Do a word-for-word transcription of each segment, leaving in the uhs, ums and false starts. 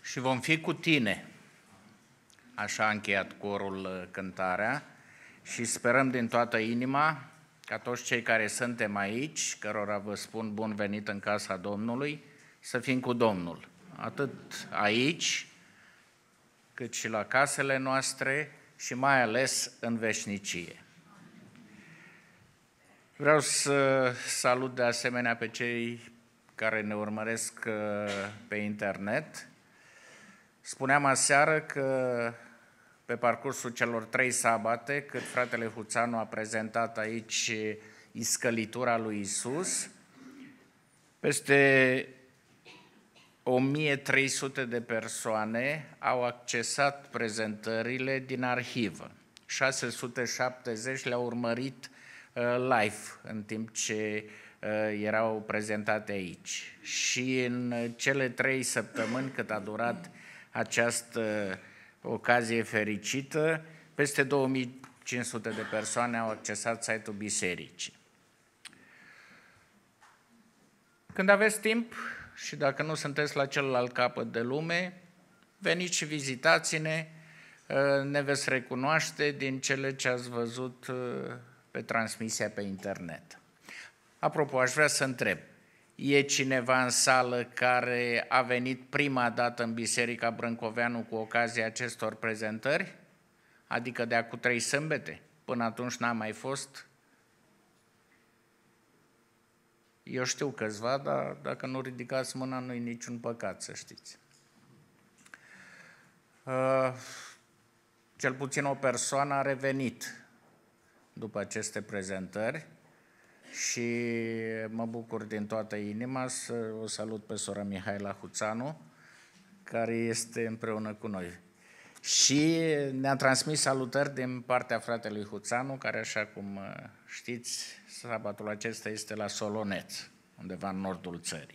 Și vom fi cu tine. Așa a încheiat corul cântarea și sperăm din toată inima ca toți cei care suntem aici, cărora vă spun bun venit în casa Domnului, să fim cu Domnul, atât aici, cât și la casele noastre și mai ales în veșnicie. Vreau să salut de asemenea pe cei care ne urmăresc pe internet. Spuneam aseară că pe parcursul celor trei sabate, cât fratele Huțanu a prezentat aici iscălitura lui Isus, peste o mie trei sute de persoane au accesat prezentările din arhivă. șase sute șaptezeci le-au urmărit live în timp ce erau prezentate aici. Și în cele trei săptămâni cât a durat această ocazie fericită, peste două mii cinci sute de persoane au accesat site-ul bisericii. Când aveți timp și dacă nu sunteți la celălalt capăt de lume, veniți și vizitați-ne, ne veți recunoaște din cele ce ați văzut pe transmisia pe internet. Apropo, aș vrea să întreb, e cineva în sală care a venit prima dată în Biserica Brâncoveanu cu ocazia acestor prezentări? Adică de acum trei sâmbete? Până atunci n-a mai fost? Eu știu câțiva, dar dacă nu ridicați mâna, nu-i niciun păcat, să știți. Uh, cel puțin o persoană a revenit după aceste prezentări și mă bucur din toată inima să o salut pe sora Mihaela Huțanu, care este împreună cu noi. Și ne-a transmis salutări din partea fratelui Huțanu, care, așa cum știți, sabatul acesta este la Soloneț, undeva în nordul țării.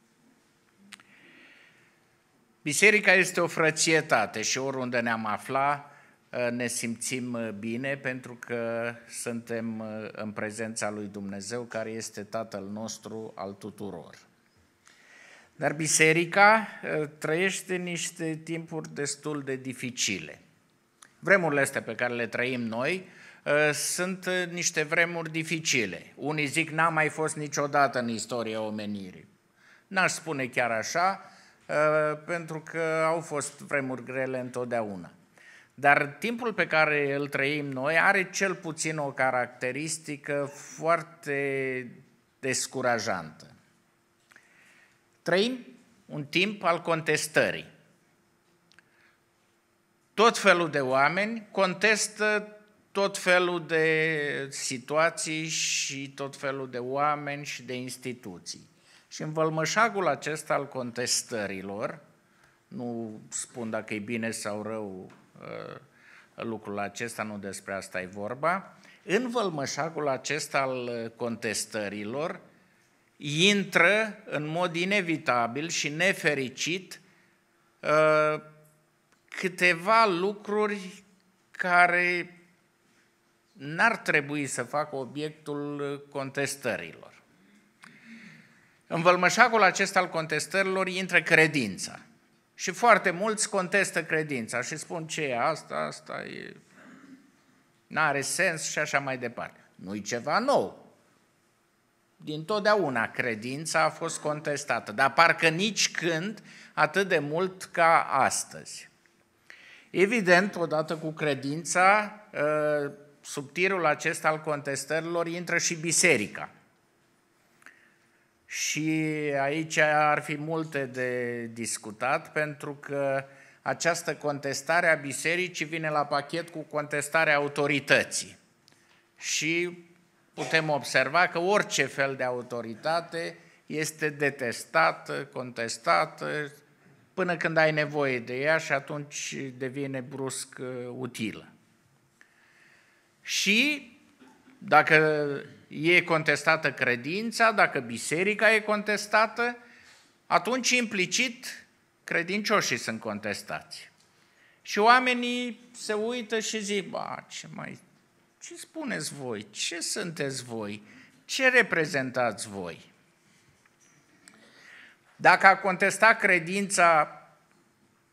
Biserica este o frățietate și oriunde ne-am afla, ne simțim bine pentru că suntem în prezența lui Dumnezeu, care este Tatăl nostru al tuturor. Dar biserica trăiește niște timpuri destul de dificile. Vremurile astea pe care le trăim noi sunt niște vremuri dificile. Unii zic n-a mai fost niciodată în istoria omenirii. N-aș spune chiar așa, pentru că au fost vremuri grele întotdeauna. Dar timpul pe care îl trăim noi are cel puțin o caracteristică foarte descurajantă. Trăim un timp al contestării. Tot felul de oameni contestă tot felul de situații și tot felul de oameni și de instituții. Și în vălmășagul acesta al contestărilor, nu spun dacă e bine sau rău lucrul acesta, nu despre asta e vorba, în vălmășagul acesta al contestărilor intră în mod inevitabil și nefericit câteva lucruri care n-ar trebui să facă obiectul contestărilor. În vălmășagul acesta al contestărilor intră credința. Și foarte mulți contestă credința și spun ce e asta, asta e... n-are sens și așa mai departe. Nu-i ceva nou. Dintotdeauna credința a fost contestată, dar parcă nici când atât de mult ca astăzi. Evident, odată cu credința, sub tirul acesta al contestărilor intră și biserica. Și aici ar fi multe de discutat, pentru că această contestare a bisericii vine la pachet cu contestarea autorității. Și putem observa că orice fel de autoritate este detestată, contestată, până când ai nevoie de ea și atunci devine brusc utilă. Și dacă e contestată credința, dacă biserica e contestată, atunci implicit credincioșii sunt contestați. Și oamenii se uită și zic, ba, ce mai, ce spuneți voi, ce sunteți voi, ce reprezentați voi? Dacă a contestat credința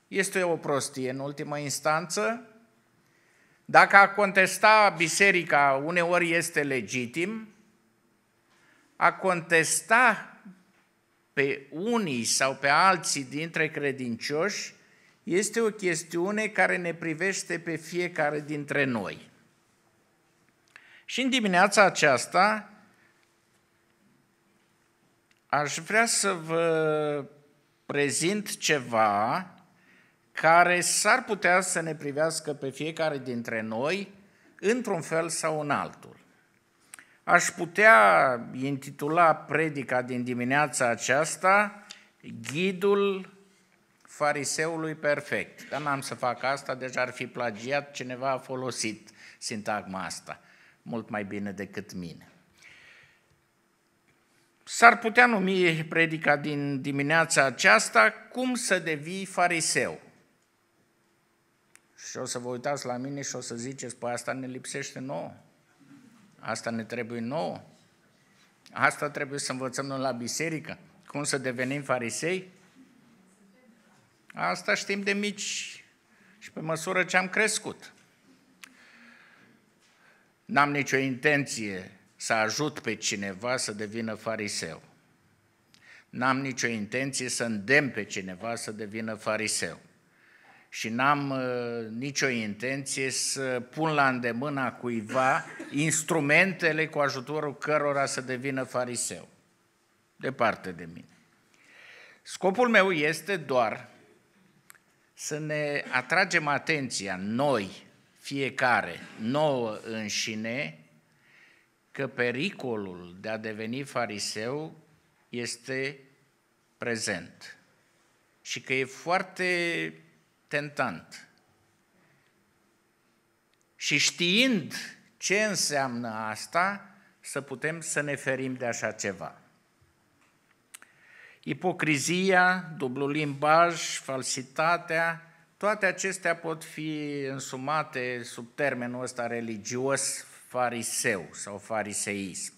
este o prostie în ultimă instanță. Dacă a contesta biserica uneori este legitim, a contesta pe unii sau pe alții dintre credincioși este o chestiune care ne privește pe fiecare dintre noi. Și în dimineața aceasta aș vrea să vă prezint ceva care s-ar putea să ne privească pe fiecare dintre noi într-un fel sau în altul. Aș putea intitula predica din dimineața aceasta Ghidul fariseului perfect. Dar n-am să fac asta, deja ar fi plagiat, cineva a folosit sintagma asta mult mai bine decât mine. S-ar putea numi predica din dimineața aceasta Cum să devii fariseu. Și o să vă uitați la mine și o să ziceți, păi asta ne lipsește nouă. Asta ne trebuie nouă. Asta trebuie să învățăm noi la biserică. Cum să devenim farisei? Asta știm de mici și pe măsură ce am crescut. N-am nicio intenție să ajut pe cineva să devină fariseu. N-am nicio intenție să îndemn pe cineva să devină fariseu. Și n-am uh, nicio intenție să pun la îndemâna cuiva instrumentele cu ajutorul cărora să devină fariseu. Departe de mine. Scopul meu este doar să ne atragem atenția, noi, fiecare, nouă înșine, că pericolul de a deveni fariseu este prezent și că e foarte tentant. Și știind ce înseamnă asta, să putem să ne ferim de așa ceva. Ipocrizia, dublul limbaj, falsitatea, toate acestea pot fi însumate sub termenul ăsta religios fariseu sau fariseism.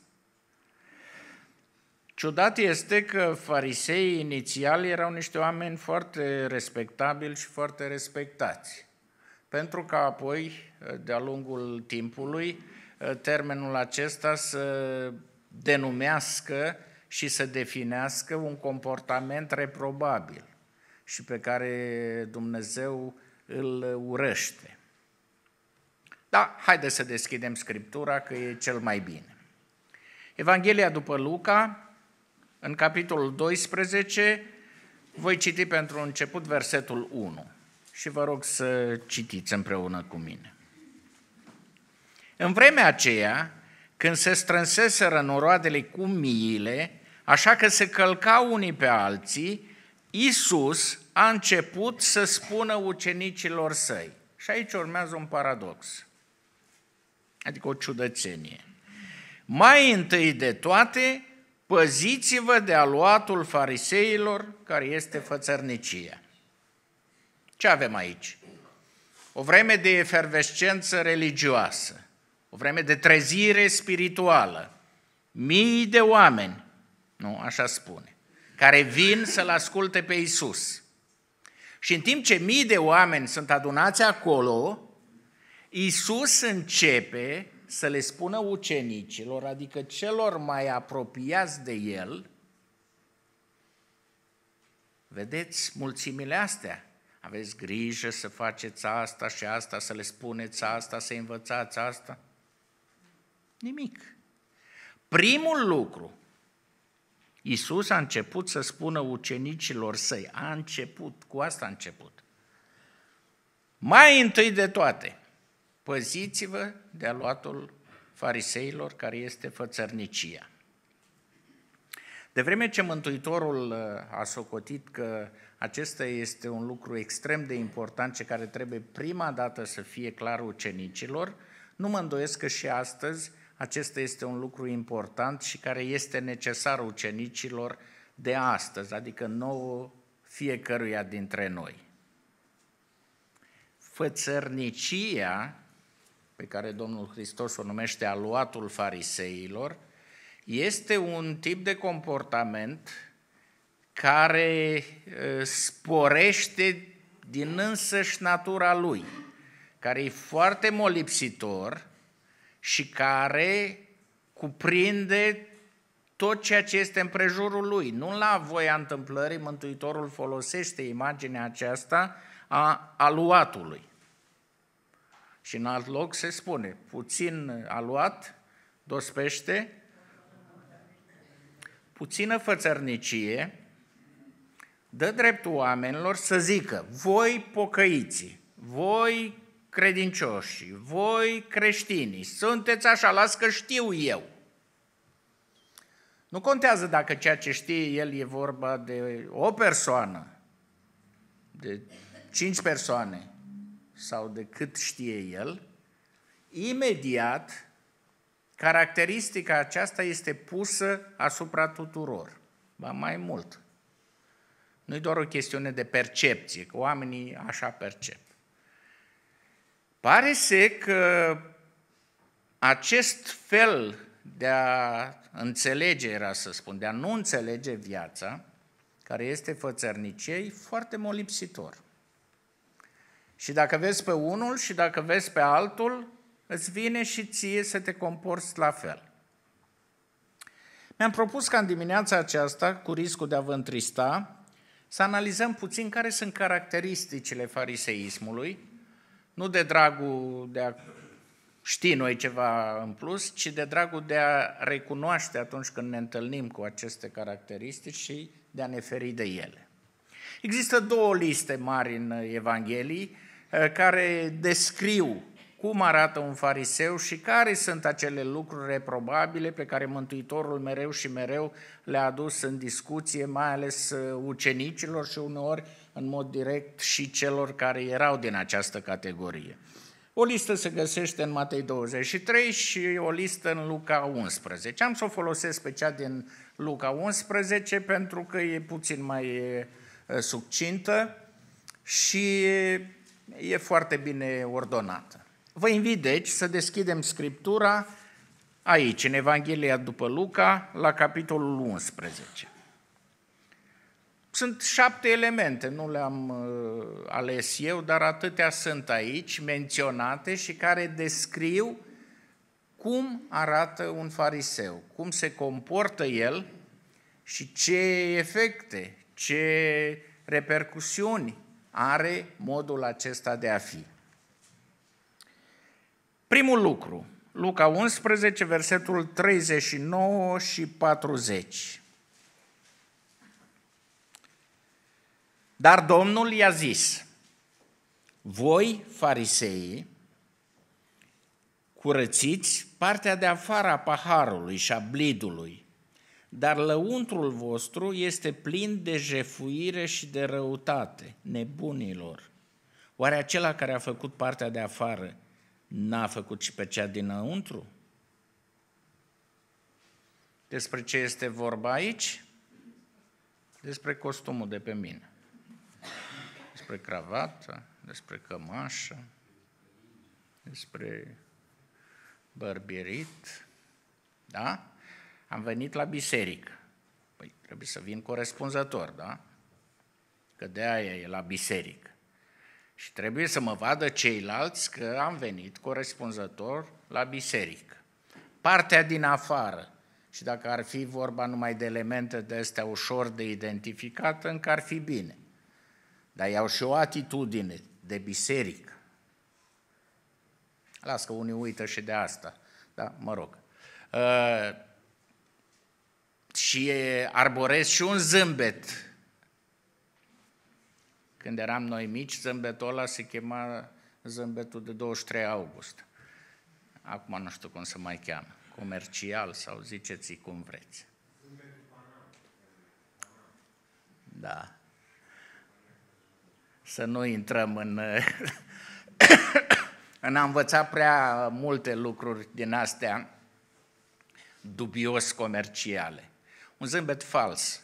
Ciudat este că fariseii inițiali erau niște oameni foarte respectabili și foarte respectați, pentru că apoi, de-a lungul timpului, termenul acesta să denumească și să definească un comportament reprobabil și pe care Dumnezeu îl urăște. Da, haideți să deschidem Scriptura, că e cel mai bine. Evanghelia după Luca, în capitolul doisprezece, voi citi pentru început versetul unu și vă rog să citiți împreună cu mine. În vremea aceea, când se strânseseră noroadele cu miile, așa că se călcau unii pe alții, Iisus a început să spună ucenicilor săi. Și aici urmează un paradox, adică o ciudățenie. Mai întâi de toate, păziți-vă de aluatul fariseilor, care este fățărnicia. Ce avem aici? O vreme de efervescență religioasă, o vreme de trezire spirituală, mii de oameni, nu, așa spune, care vin să-L asculte pe Iisus. Și în timp ce mii de oameni sunt adunați acolo, Iisus începe să le spună ucenicilor, adică celor mai apropiați de El, vedeți mulțimile astea, aveți grijă să faceți asta și asta, să le spuneți asta, să învățați asta. Nimic. Primul lucru, Iisus a început să spună ucenicilor săi, a început, cu asta a început. Mai întâi de toate, păziți-vă de aluatul fariseilor, care este fățărnicia. De vreme ce Mântuitorul a socotit că acesta este un lucru extrem de important ce care trebuie prima dată să fie clar ucenicilor, nu mă îndoiesc că și astăzi acesta este un lucru important și care este necesar ucenicilor de astăzi, adică nouă fiecăruia dintre noi. Fățărnicia, pe care Domnul Hristos o numește aluatul fariseilor, este un tip de comportament care sporește din însăși natura lui, care e foarte molipsitor și care cuprinde tot ceea ce este împrejurul lui. Nu la voia întâmplării, Mântuitorul folosește imaginea aceasta a aluatului. Și în alt loc se spune, puțin aluat dospește puțină fățărnicie, dă dreptul oamenilor să zică, voi pocăiții, voi credincioși, voi creștinii, sunteți așa, las că știu eu. Nu contează dacă ceea ce știe el e vorba de o persoană, de cinci persoane sau de cât știe el, imediat caracteristica aceasta este pusă asupra tuturor. Ba mai mult. Nu e doar o chestiune de percepție, că oamenii așa percep. Pare să că acest fel de a înțelege, era să spun, de a nu înțelege viața, care este fățărnicie, e foarte molipsitor. Și dacă vezi pe unul și dacă vezi pe altul, îți vine și ție să te comporți la fel. Mi-am propus ca în dimineața aceasta, cu riscul de a vă întrista, să analizăm puțin care sunt caracteristicile fariseismului, nu de dragul de a ști noi ceva în plus, ci de dragul de a recunoaște atunci când ne întâlnim cu aceste caracteristici și de a ne feri de ele. Există două liste mari în Evanghelii care descriu cum arată un fariseu și care sunt acele lucruri reprobabile pe care Mântuitorul mereu și mereu le-a adus în discuție, mai ales ucenicilor și uneori în mod direct și celor care erau din această categorie. O listă se găsește în Matei douăzeci și trei și o listă în Luca unsprezece. Am să o folosesc pe cea din Luca unsprezece pentru că e puțin mai succintă și e foarte bine ordonată. Vă invit, deci, să deschidem Scriptura aici, în Evanghelia după Luca, la capitolul unsprezece. Sunt șapte elemente, nu le-am uh, ales eu, dar atâtea sunt aici, menționate și care descriu cum arată un fariseu, cum se comportă el și ce efecte, ce repercusiuni are modul acesta de a fi. Primul lucru, Luca unsprezece, versetul treizeci și nouă și patruzeci. Dar Domnul i-a zis, voi, fariseii, curățiți partea de afară a paharului și a blidului, dar lăuntrul vostru este plin de jefuire și de răutate, nebunilor. Oare acela care a făcut partea de afară n-a făcut și pe cea dinăuntru? Despre ce este vorba aici? Despre costumul de pe mine. Despre cravată, despre cămașă, despre bărbierit. Da? Am venit la biserică. Păi trebuie să vin corespunzător, da? Că de aia e la biserică. Și trebuie să mă vadă ceilalți că am venit corespunzător la biserică. Partea din afară, și dacă ar fi vorba numai de elemente de astea ușor de identificat, încă ar fi bine. Dar iau și o atitudine de biserică. Las că unii uită și de asta, da, mă rog. Uh, și arborez și un zâmbet. Când eram noi mici, zâmbetul ăla se chema zâmbetul de douăzeci și trei august. Acum nu știu cum se mai cheamă, comercial sau ziceți cum vreți. Da. Să nu intrăm în, în a învăța prea multe lucruri din astea dubios comerciale. Un zâmbet fals.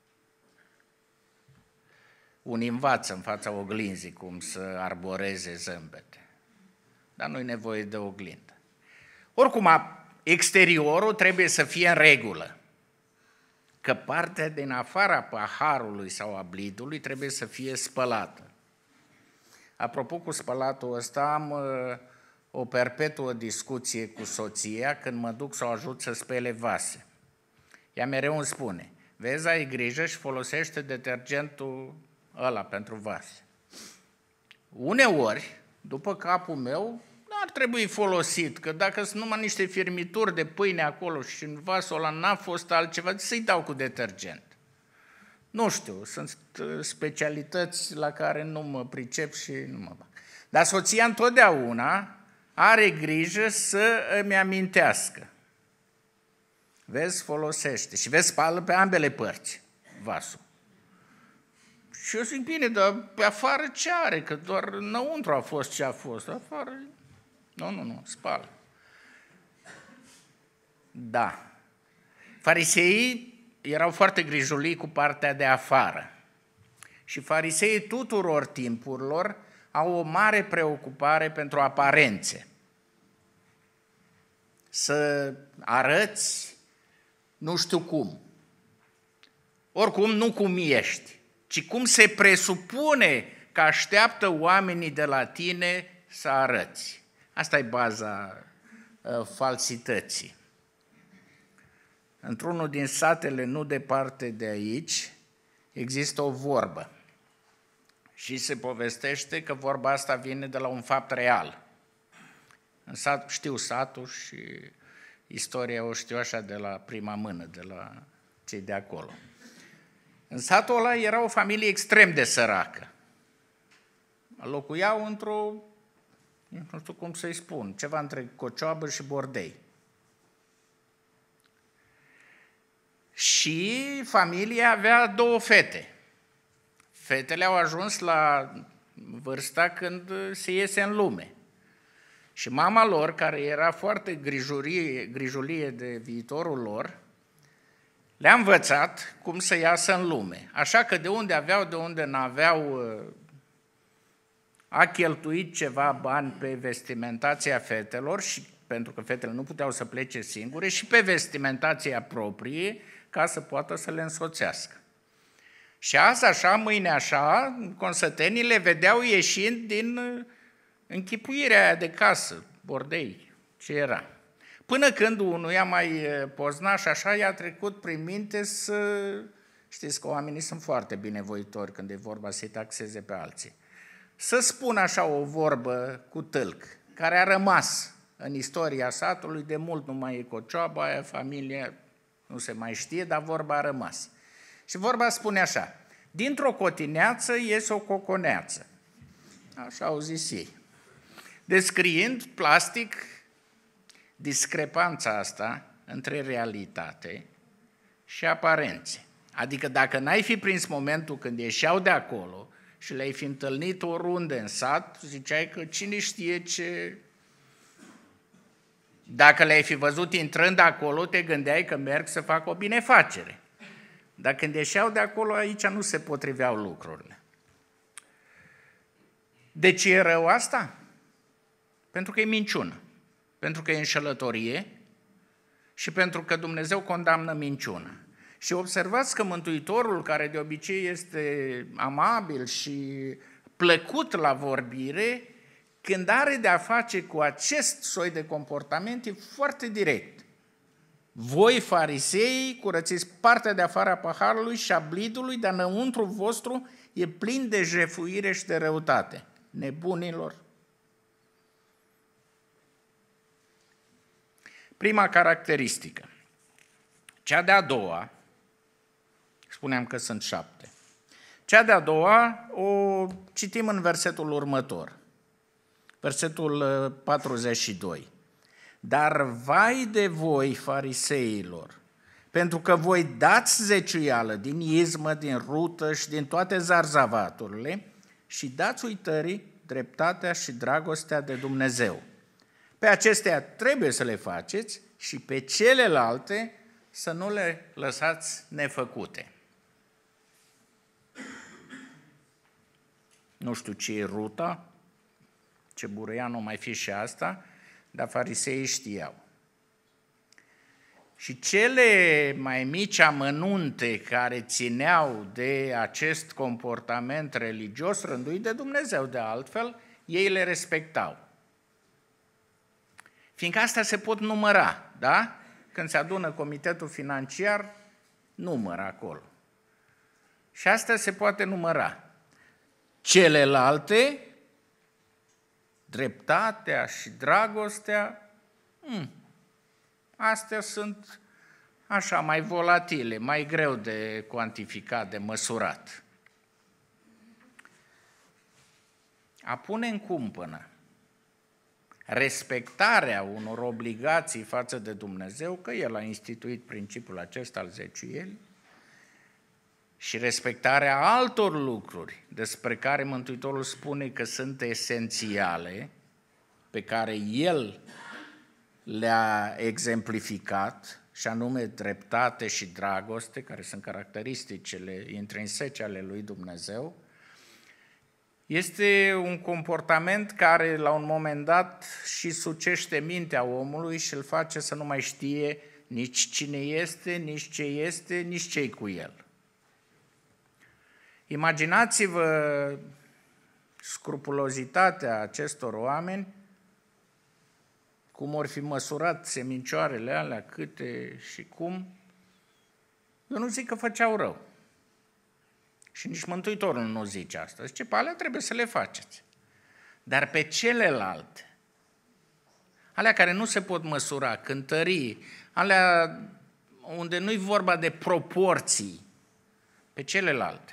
Unii învață în fața oglinzii cum să arboreze zâmbete, dar nu-i nevoie de oglindă. Oricum, exteriorul trebuie să fie în regulă, că partea din afara paharului sau a blidului trebuie să fie spălată. Apropo cu spălatul ăsta, am uh, o perpetuă discuție cu soția când mă duc să o ajut să spele vase. Ea mereu îmi spune, vezi, ai grijă și folosește detergentul ăla pentru vase. Uneori, după capul meu, n-ar trebui folosit, că dacă sunt numai niște firmituri de pâine acolo și în vasul ăla n-a fost altceva, să-i dau cu detergent. Nu știu, sunt specialități la care nu mă pricep și nu mă bag. Dar soția întotdeauna are grijă să îmi amintească. Vezi, folosește. Și vezi, spală pe ambele părți vasul. Și eu zic, bine, dar pe afară ce are? Că doar înăuntru a fost ce a fost. Afară, nu, nu, nu, spală. Da. Fariseii erau foarte grijulii cu partea de afară. Și fariseii tuturor timpurilor au o mare preocupare pentru aparențe. Să arăți nu știu cum. Oricum, nu cum ești, ci cum se presupune că așteaptă oamenii de la tine să arăți. Asta e baza uh, falsității. Într-unul din satele nu departe de aici există o vorbă și se povestește că vorba asta vine de la un fapt real. În sat, știu satul și istoria o știu așa de la prima mână, de la cei de acolo. În satul ăla era o familie extrem de săracă. Locuiau într-o, nu știu cum să-i spun, ceva între Cocioabă și Bordei. Și familia avea două fete. Fetele au ajuns la vârsta când se iese în lume. Și mama lor, care era foarte grijulie, grijulie de viitorul lor, le-a învățat cum să iasă în lume. Așa că de unde aveau, de unde n-aveau, a cheltuit ceva bani pe vestimentația fetelor, și pentru că fetele nu puteau să plece singure, și pe vestimentația proprie, ca să poată să le însoțească. Și azi așa, mâine așa, consătenii le vedeau ieșind din închipuirea aia de casă, Bordei, ce era. Până când unuia mai poznaș așa i-a trecut prin minte să... Știți că oamenii sunt foarte binevoitori când e vorba să-i taxeze pe alții. Să spun așa o vorbă cu tâlc, care a rămas în istoria satului, de mult nu mai e Cocioaba, aia familia nu se mai știe, dar vorba a rămas. Și vorba spune așa, dintr-o cotineață iese o coconeață. Așa au zis ei. Descriind plastic discrepanța asta între realitate și aparențe. Adică dacă n-ai fi prins momentul când ieșeau de acolo și le-ai fi întâlnit oriunde în sat, ziceai că cine știe ce... Dacă le-ai fi văzut intrând acolo, te gândeai că merg să fac o binefacere. Dar când ieșeau de acolo, aici nu se potriveau lucrurile. De ce e rău asta? Pentru că e minciună, pentru că e înșelătorie și pentru că Dumnezeu condamnă minciuna. Și observați că Mântuitorul, care de obicei este amabil și plăcut la vorbire, când are de-a face cu acest soi de comportament, e foarte direct. Voi, farisei, curățiți partea de afară a paharului și a blidului, dar înăuntru vostru e plin de jefuire și de răutate. Nebunilor. Prima caracteristică. Cea de-a doua, spuneam că sunt șapte. Cea de-a doua o citim în versetul următor. Versetul patruzeci și doi. Dar vai de voi, fariseilor, pentru că voi dați zeciuială din izmă, din rută și din toate zarzavaturile și dați uitării dreptatea și dragostea de Dumnezeu. Pe acestea trebuie să le faceți și pe celelalte să nu le lăsați nefăcute. Nu știu ce e ruta, ce buruian o mai fi și asta, dar fariseii știau. Și cele mai mici amănunte care țineau de acest comportament religios, rânduit de Dumnezeu de altfel, ei le respectau. Fiindcă astea se pot număra, da? Când se adună comitetul financiar, numără acolo. Și asta se poate număra. Celelalte, dreptatea și dragostea, hmm, astea sunt așa mai volatile, mai greu de cuantificat, de măsurat. A pune în cumpănă respectarea unor obligații față de Dumnezeu, că El a instituit principiul acesta al zeciuielii, și respectarea altor lucruri despre care Mântuitorul spune că sunt esențiale, pe care El le-a exemplificat, și anume dreptate și dragoste, care sunt caracteristicile intrinsece ale lui Dumnezeu, este un comportament care la un moment dat și sucește mintea omului și îl face să nu mai știe nici cine este, nici ce este, nici ce-i cu el. Imaginați-vă scrupulozitatea acestor oameni, cum or fi măsurat semincioarele alea, câte și cum. Eu nu zic că făceau rău. Și nici Mântuitorul nu zice asta. Zice, pe alea trebuie să le faceți. Dar pe celelalte, alea care nu se pot măsura, cântării, alea unde nu-i vorba de proporții, pe celelalte.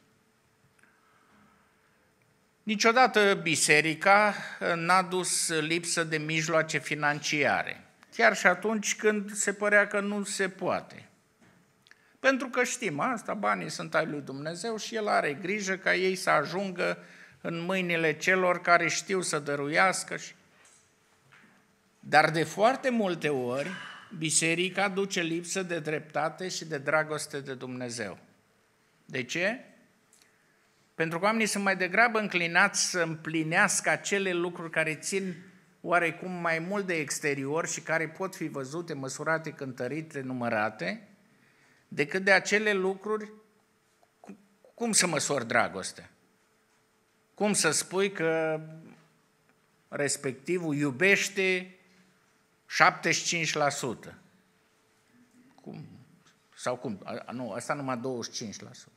Niciodată biserica n-a dus lipsă de mijloace financiare, chiar și atunci când se părea că nu se poate. Pentru că știm asta, banii sunt ai lui Dumnezeu și El are grijă ca ei să ajungă în mâinile celor care știu să dăruiască. Dar de foarte multe ori, biserica duce lipsă de dreptate și de dragoste de Dumnezeu. De ce? Pentru că oamenii sunt mai degrabă înclinați să împlinească acele lucruri care țin oarecum mai mult de exterior și care pot fi văzute, măsurate, cântărite, numărate, decât de acele lucruri, cum să măsori dragostea? Cum să spui că respectivul iubește șaptezeci și cinci la sută? Cum? Sau cum? Nu, asta numai douăzeci și cinci la sută.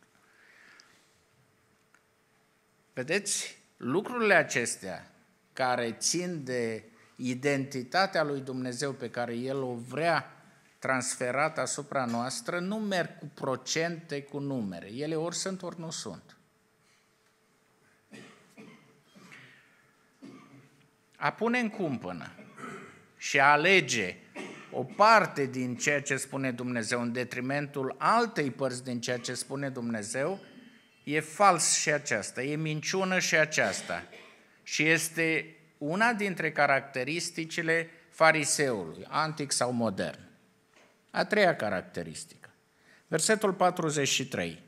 Vedeți, lucrurile acestea care țin de identitatea lui Dumnezeu pe care El o vrea transferat asupra noastră, nu merg cu procente, cu numere. Ele ori sunt, ori nu sunt. A pune în cumpănă și a alege o parte din ceea ce spune Dumnezeu în detrimentul altei părți din ceea ce spune Dumnezeu, e fals și aceasta, e minciună și aceasta. Și este una dintre caracteristicile fariseului, antic sau modern. A treia caracteristică. Versetul patruzeci și trei.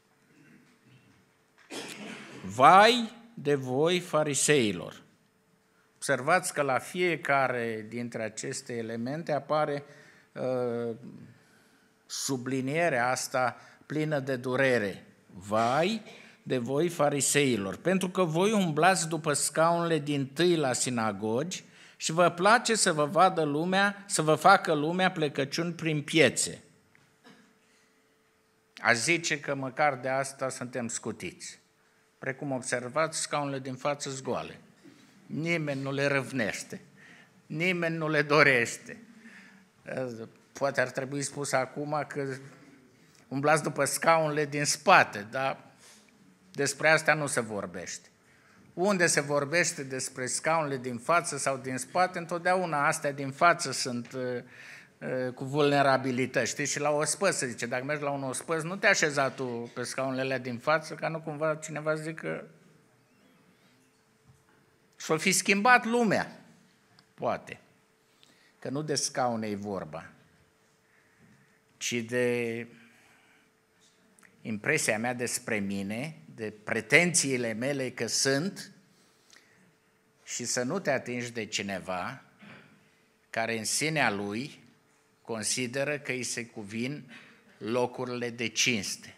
Vai de voi, fariseilor! Observați că la fiecare dintre aceste elemente apare uh, sublinierea asta plină de durere. Vai de voi, fariseilor, pentru că voi umblați după scaunele dintâi la sinagogi și vă place să vă vadă lumea, să vă facă lumea plecăciuni prin piețe. Aș zice că măcar de asta suntem scutiți. Precum observați, scaunele din față sunt goale. Nimeni nu le râvnește, nimeni nu le dorește. Poate ar trebui spus acum că umblați după scaunele din spate, dar despre asta nu se vorbește. Unde se vorbește despre scaunele din față sau din spate, întotdeauna astea din față sunt uh, uh, cu vulnerabilități. Știi? Și la ospăț se zice, dacă mergi la un ospăț, nu te așeza tu pe scaunele alea din față, ca nu cumva cineva să zică s-o fi schimbat lumea. Poate. Că nu de scaune e vorba, ci de impresia mea despre mine, de pretențiile mele că sunt, și să nu te atingi de cineva care în sinea lui consideră că îi se cuvin locurile de cinste.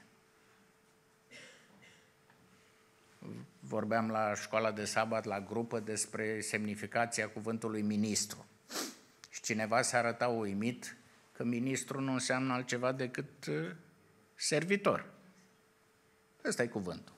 Vorbeam la școala de sabat, la grupă, despre semnificația cuvântului ministru. Și cineva se arăta uimit că ministru nu înseamnă altceva decât servitor. Ăsta e cuvântul.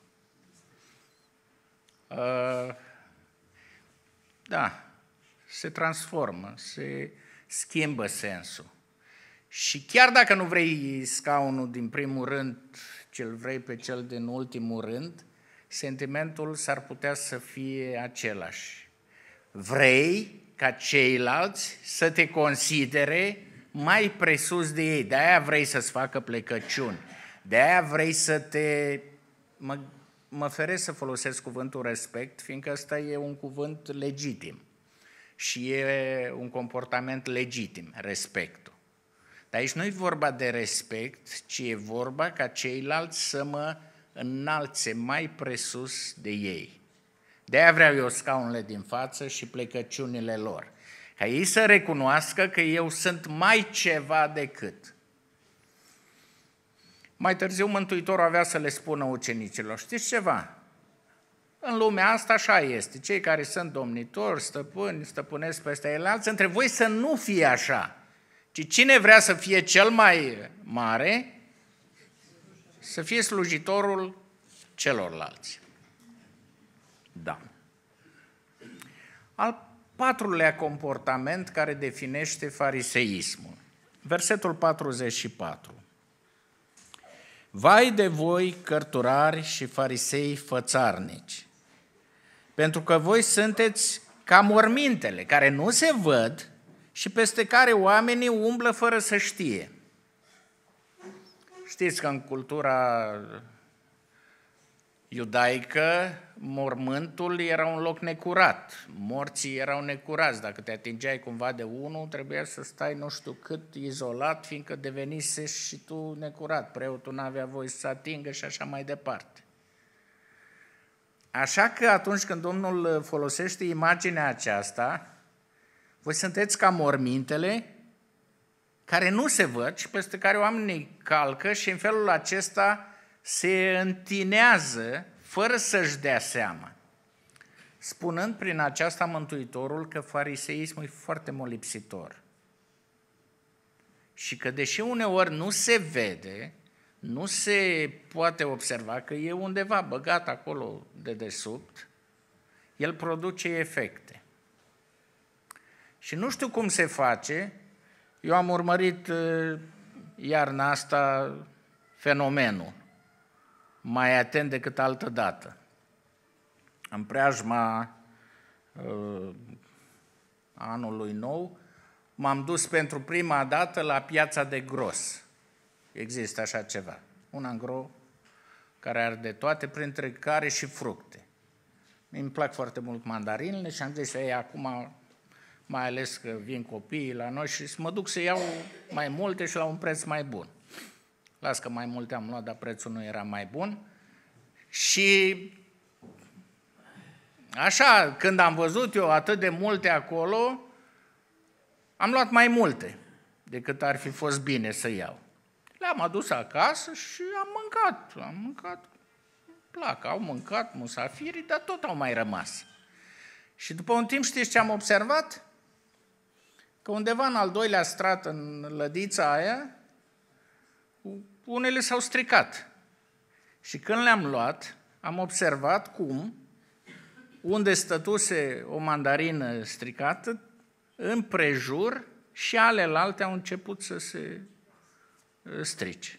Da, se transformă, se schimbă sensul. Și chiar dacă nu vrei scaunul din primul rând, ci îl vrei pe cel din ultimul rând, sentimentul s-ar putea să fie același. Vrei ca ceilalți să te considere mai presus de ei, de-aia vrei să-ți facă plecăciuni, de-aia vrei să te... Mă, mă feresc să folosesc cuvântul respect, fiindcă ăsta e un cuvânt legitim și e un comportament legitim, respectul. Dar aici nu e vorba de respect, ci e vorba ca ceilalți să mă înalțe mai presus de ei. De-aia vreau eu scaunele din față și plecăciunile lor. Ca ei să recunoască că eu sunt mai ceva decât. Mai târziu Mântuitorul avea să le spună ucenicilor, știți ceva? În lumea asta așa este. Cei care sunt domnitori, stăpâni, stăpânesc peste ceilalți, între voi să nu fie așa. Ci cine vrea să fie cel mai mare, să fie slujitorul celorlalți. Da. Al patrulea comportament care definește fariseismul. Versetul patruzeci și patru. Vai de voi, cărturari și farisei fățarnici, pentru că voi sunteți ca mormintele, care nu se văd și peste care oamenii umblă fără să știe. Știți că în cultura iudaică, mormântul era un loc necurat, morții erau necurați. Dacă te atingeai cumva de unul, trebuia să stai nu știu cât izolat, fiindcă devenise și tu necurat. Preotul n-avea voie să atingă și așa mai departe. Așa că atunci când Domnul folosește imaginea aceasta, voi sunteți ca mormintele care nu se văd și peste care oamenii calcă și în felul acesta se întinează fără să-și dea seama. Spunând prin aceasta Mântuitorul că fariseismul e foarte molipsitor. Și că deși uneori nu se vede, nu se poate observa că e undeva băgat acolo de desubt, el produce efecte. Și nu știu cum se face, eu am urmărit iarna asta fenomenul mai atent decât altă dată. În preajma uh, anului nou, m-am dus pentru prima dată la piața de gros. Există așa ceva. Un angro care are de toate, printre care și fructe. Îmi plac foarte mult mandarinele și am zis, ei, acum, mai ales că vin copiii la noi și mă duc să iau mai multe și la un preț mai bun. Las că mai multe am luat, dar prețul nu era mai bun. Și așa, când am văzut eu atât de multe acolo, am luat mai multe decât ar fi fost bine să iau. Le-am adus acasă și am mâncat. Am mâncat, îmi plac, au mâncat musafirii, dar tot au mai rămas. Și după un timp știți ce am observat? Că undeva în al doilea strat, în lădița aia, unele s-au stricat. Și când le-am luat, am observat cum, unde stătuse o mandarină stricată, împrejur și alelalte au început să se strice.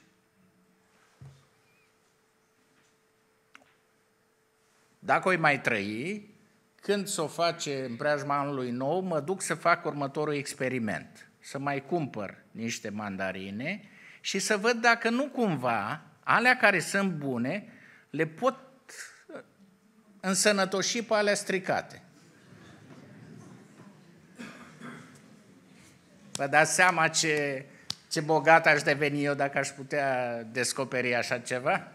Dacă o mai trăi, când s-o face în preajma anului nou, mă duc să fac următorul experiment. Să mai cumpăr niște mandarine și să văd dacă nu cumva, alea care sunt bune, le pot însănătoși pe alea stricate. Vă dați seama ce, ce bogat aș deveni eu dacă aș putea descoperi așa ceva?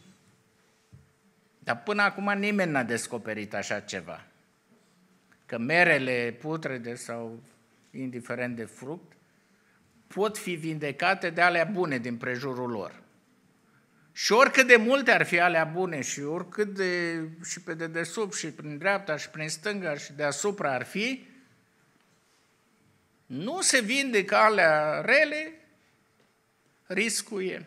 Dar până acum nimeni n-a descoperit așa ceva. Că merele putrede sau indiferent de fruct pot fi vindecate de alea bune din prejurul lor. Și oricât de multe ar fi alea bune și oricât de, și pe dedesubt și prin dreapta și prin stânga și deasupra ar fi, nu se vindecă alea rele, riscul e.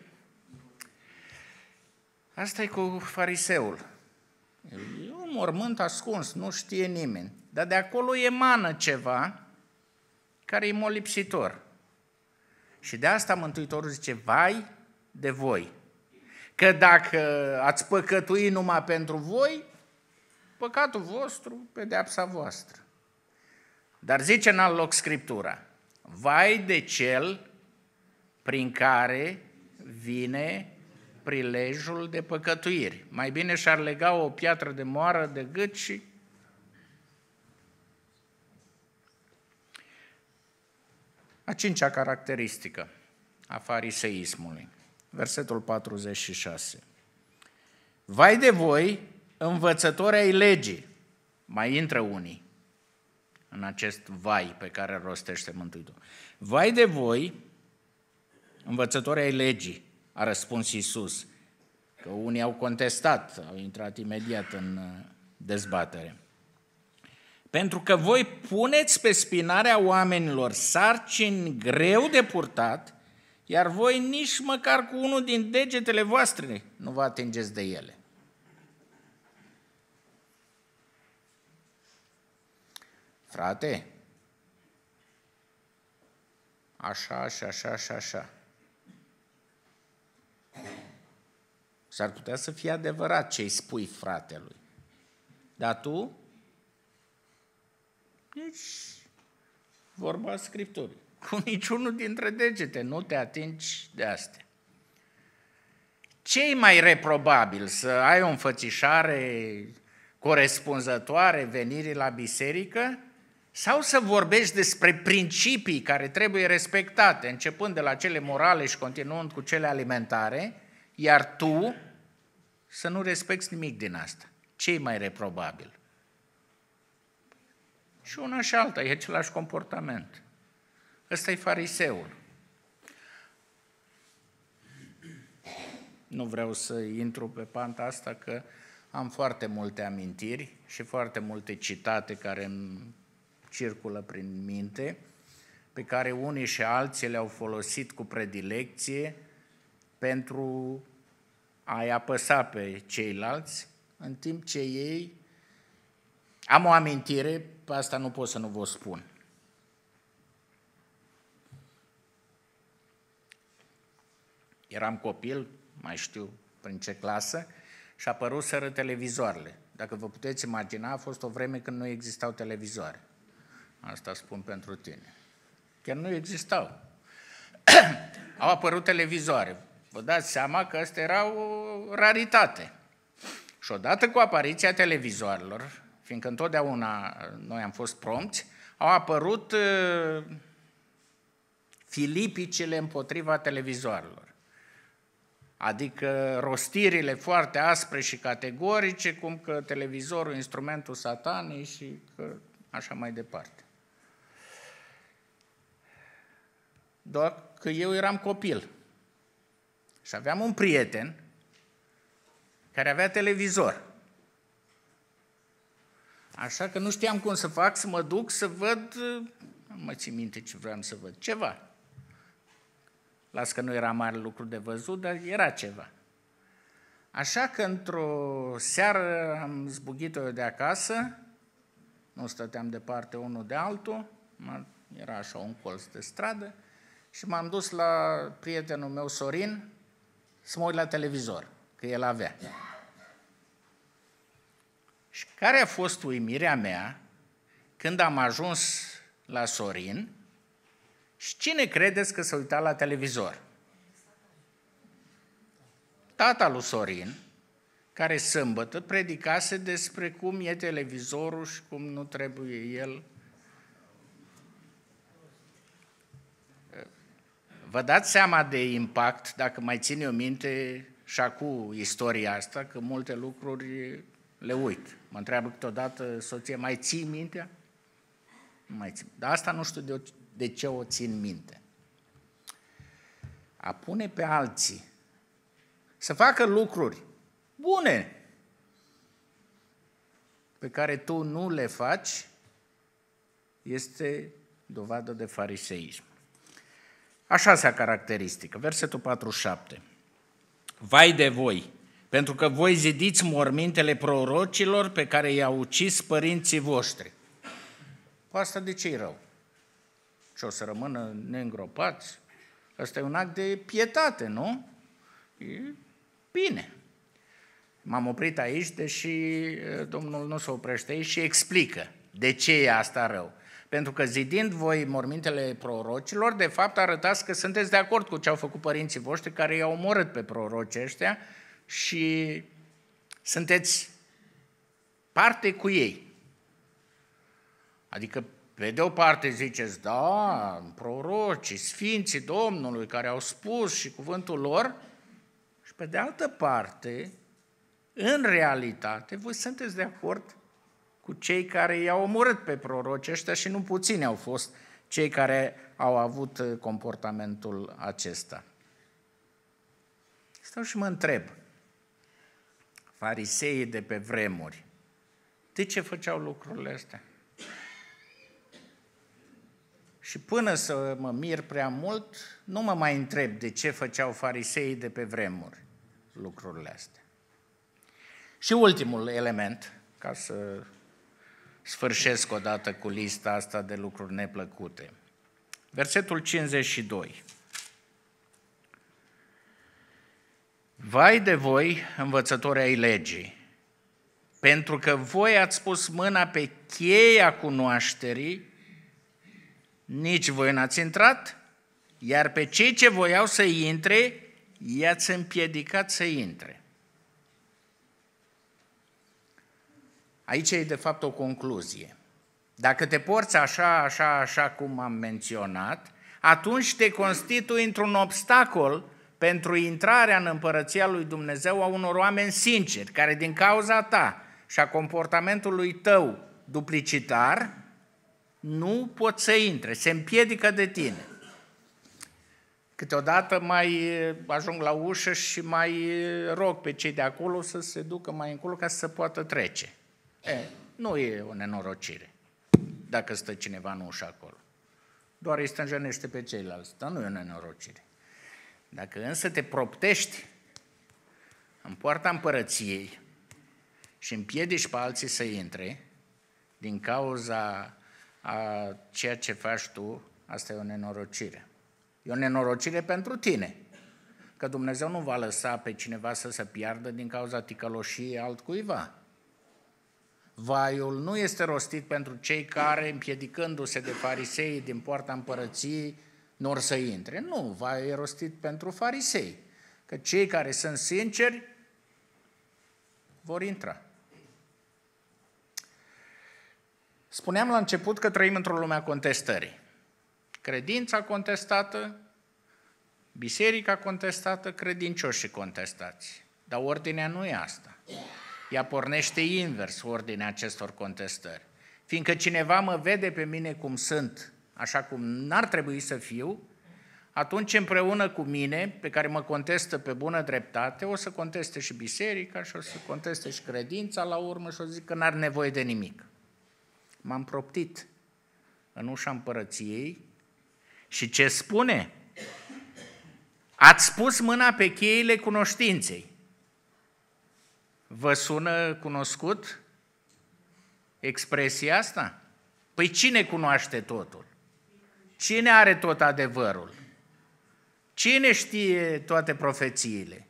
Asta e cu fariseul. E un mormânt ascuns, nu știe nimeni. Dar de acolo emană ceva care e molipsitor. Și de asta Mântuitorul zice, vai de voi. Că dacă ați păcătui numai pentru voi, păcatul vostru, pedeapsa voastră. Dar zice în alt loc Scriptura, vai de cel prin care vine prilejul de păcătuiri. Mai bine și-ar lega o piatră de moară de gât și... A cincea caracteristică a fariseismului, versetul patruzeci și șase. Vai de voi, învățători ai legii, mai intră unii în acest vai pe care îl rostește Mântuitorul. Vai de voi, învățători ai legii, a răspuns Iisus, că unii au contestat, au intrat imediat în dezbatere. Pentru că voi puneți pe spinarea oamenilor sarcini greu de purtat, iar voi nici măcar cu unul din degetele voastre nu vă atingeți de ele. Frate, așa și așa și așa. S-ar putea să fie adevărat ce îi spui fratelui. Dar tu? Deci, vorba Scripturii. Cu niciunul dintre degete nu te atingi de astea. Ce-i mai reprobabil? Să ai o înfățișare corespunzătoare venirii la biserică sau să vorbești despre principii care trebuie respectate, începând de la cele morale și continuând cu cele alimentare, iar tu să nu respecti nimic din asta? Ce-i mai reprobabil? Și una și alta, e același comportament. Ăsta e fariseul. Nu vreau să intru pe panta asta, că am foarte multe amintiri și foarte multe citate care îmi circulă prin minte, pe care unii și alții le-au folosit cu predilecție pentru a-i apăsa pe ceilalți, în timp ce ei... Am o amintire, pe asta nu pot să nu vă spun. Eram copil, mai știu prin ce clasă, și apăruseră televizoarele. Dacă vă puteți imagina, a fost o vreme când nu existau televizoare. Asta spun pentru tine. Chiar nu existau. Au apărut televizoare. Vă dați seama că asta era o raritate. Și odată cu apariția televizoarelor, fiindcă întotdeauna noi am fost prompți, au apărut uh, filipicele împotriva televizoarelor. Adică rostirile foarte aspre și categorice, cum că televizorul e instrumentul satanei și că așa mai departe. Doar că eu eram copil și aveam un prieten care avea televizor. Așa că nu știam cum să fac, să mă duc să văd, nu mă țin minte ce vreau să văd, ceva. Las că nu era mare lucru de văzut, dar era ceva. Așa că într-o seară am zbugit-o de acasă, nu stăteam departe unul de altul, era așa un colț de stradă, și m-am dus la prietenul meu, Sorin, să mă uit la televizor, că el avea. Și care a fost uimirea mea când am ajuns la Sorin și cine credeți că s-a uitat la televizor? Tata lui Sorin, care sâmbătă predicase despre cum e televizorul și cum nu trebuie el. Vă dați seama de impact, dacă mai țin eu minte și acum istoria asta, că multe lucruri le uit. Mă întreabă câteodată soția, mai ții mintea? Nu mai țin. Dar asta nu știu de, de ce o țin minte. a pune pe alții să facă lucruri bune pe care tu nu le faci, este dovadă de fariseism. A șasea caracteristică, versetul patruzeci și șapte. Vai de voi, pentru că voi zidiți mormintele prorocilor pe care i-au ucis părinții voștri. Cu asta de ce-i rău? Și o să rămână neîngropați? Ăsta e un act de pietate, nu? E bine. M-am oprit aici, deși Domnul nu se oprește aici și explică de ce e asta rău. Pentru că zidind voi mormintele prorocilor, de fapt arătați că sunteți de acord cu ce au făcut părinții voștri care i-au omorât pe prorocii ăștia și sunteți parte cu ei. Adică, pe de o parte ziceți, da, prorocii, sfinții Domnului care au spus și cuvântul lor, și pe de altă parte, în realitate, voi sunteți de acord cu cei care i-au omorât pe proroci ăștia și nu puțini au fost cei care au avut comportamentul acesta. Stau și mă întreb, fariseii de pe vremuri, de ce făceau lucrurile astea? Și până să mă mir prea mult, nu mă mai întreb de ce făceau fariseii de pe vremuri lucrurile astea. Și ultimul element, ca să sfârșesc odată cu lista asta de lucruri neplăcute. Versetul cincizeci și doi. Vai de voi, învățători ai legii, pentru că voi ați pus mâna pe cheia cunoașterii, nici voi n-ați intrat, iar pe cei ce voiau să intre, i-ați împiedicat să intre. Aici e de fapt o concluzie. Dacă te porți așa, așa, așa cum am menționat, atunci te constitui într-un obstacol pentru intrarea în împărăția lui Dumnezeu a unor oameni sinceri, care din cauza ta și a comportamentului tău duplicitar nu pot să intre, se împiedică de tine. Câteodată mai ajung la ușă și mai rog pe cei de acolo să se ducă mai încolo ca să se poată trece. E, nu e o nenorocire dacă stă cineva în ușă acolo. Doar îi stânjenește pe ceilalți, dar nu e o nenorocire. Dacă însă te proptești în poarta împărăției și împiedici pe alții să intre din cauza a ceea ce faci tu, asta e o nenorocire. E o nenorocire pentru tine, că Dumnezeu nu va lăsa pe cineva să se piardă din cauza ticăloșiei altcuiva. Vaiul nu este rostit pentru cei care, împiedicându-se de farisei din poarta împărăției, nu or să intre. Nu, vaiul e rostit pentru farisei, că cei care sunt sinceri vor intra. Spuneam la început că trăim într-o lume a contestării. Credința contestată, biserica contestată, credincioșii contestați. Dar ordinea nu e asta. Ea pornește invers ordinea acestor contestări. Fiindcă cineva mă vede pe mine cum sunt, așa cum n-ar trebui să fiu, atunci împreună cu mine, pe care mă contestă pe bună dreptate, o să conteste și biserica și o să conteste și credința la urmă și o să zic că n-are nevoie de nimic. M-am proptit în ușa împărăției și ce spune? Ați pus mâna pe cheile cunoștinței. Vă sună cunoscut expresia asta? Păi cine cunoaște totul? Cine are tot adevărul? Cine știe toate profețiile?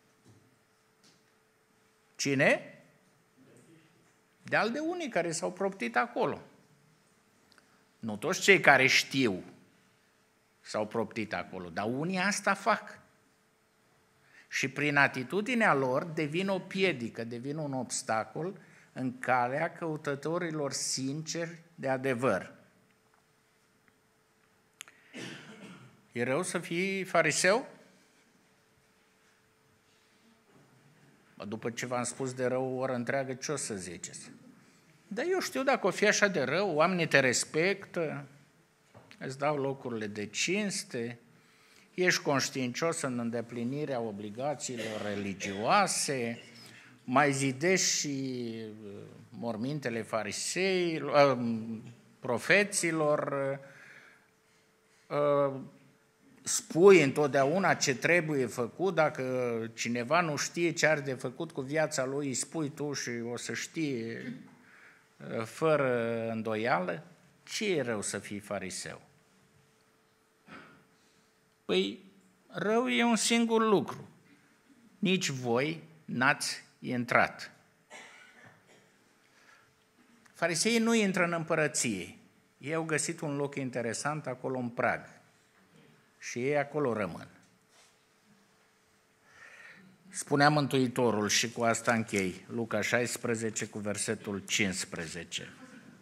Cine? De-al de unii care s-au proptit acolo. Nu toți cei care știu s-au proptit acolo, dar unii asta fac. Și prin atitudinea lor devin o piedică, devin un obstacol în calea căutătorilor sinceri de adevăr. E rău să fii fariseu? După ce v-am spus de rău o oră întreagă, ce o să ziceți? Dar eu știu, dacă o fi așa de rău, oamenii te respectă, îți dau locurile de cinste, ești conștiincios în îndeplinirea obligațiilor religioase, mai zidești și mormintele fariseilor, profeților, spui întotdeauna ce trebuie făcut, dacă cineva nu știe ce are de făcut cu viața lui, îi spui tu și o să știe fără îndoială. Ce e rău să fii fariseu? Păi, rău e un singur lucru. Nici voi n-ați intrat. Fariseii nu intră în împărăție. Ei au găsit un loc interesant acolo în prag. Și ei acolo rămân. Spunea Mântuitorul, și cu asta închei, Luca șaisprezece cu versetul cincisprezece.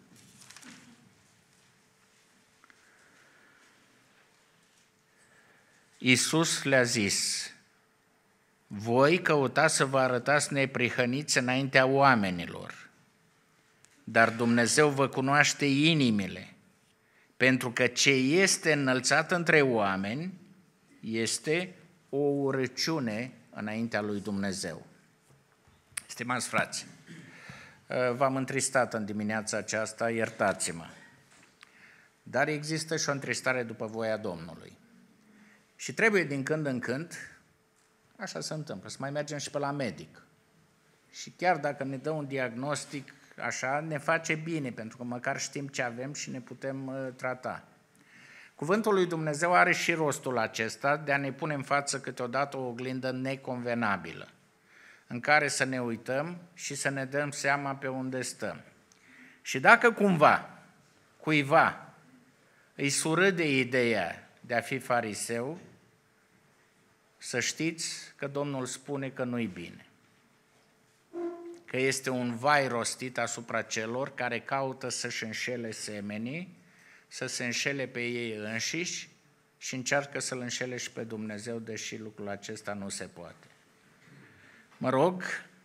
Iisus le-a zis: voi căutați să vă arătați neprihăniți înaintea oamenilor, dar Dumnezeu vă cunoaște inimile, pentru că ce este înălțat între oameni este o urăciune înaintea lui Dumnezeu. Stimați frați, v-am întristat în dimineața aceasta, iertați-mă, dar există și o întristare după voia Domnului. Și trebuie din când în când, așa se întâmplă, să mai mergem și pe la medic. Și chiar dacă ne dă un diagnostic așa, ne face bine, pentru că măcar știm ce avem și ne putem uh, trata. Cuvântul lui Dumnezeu are și rostul acesta de a ne pune în față câteodată o oglindă neconvenabilă, în care să ne uităm și să ne dăm seama pe unde stăm. Și dacă cumva, cuiva, îi surâde ideea de a fi fariseu, să știți că Domnul spune că nu-i bine. Că este un vai rostit asupra celor care caută să-și înșele semenii, să se înșele pe ei înșiși și încearcă să-L înșele și pe Dumnezeu, deși lucrul acesta nu se poate. Mă rog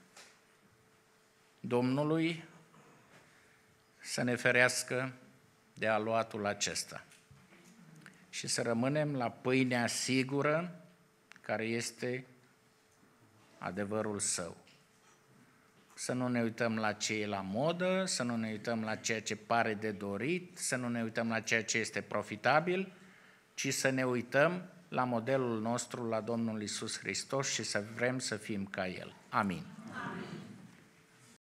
Domnului să ne ferească de aluatul acesta și să rămânem la pâinea sigură care este adevărul Său. Să nu ne uităm la ce e la modă, să nu ne uităm la ceea ce pare de dorit, să nu ne uităm la ceea ce este profitabil, ci să ne uităm la modelul nostru, la Domnul Iisus Hristos și să vrem să fim ca El. Amin. Amin.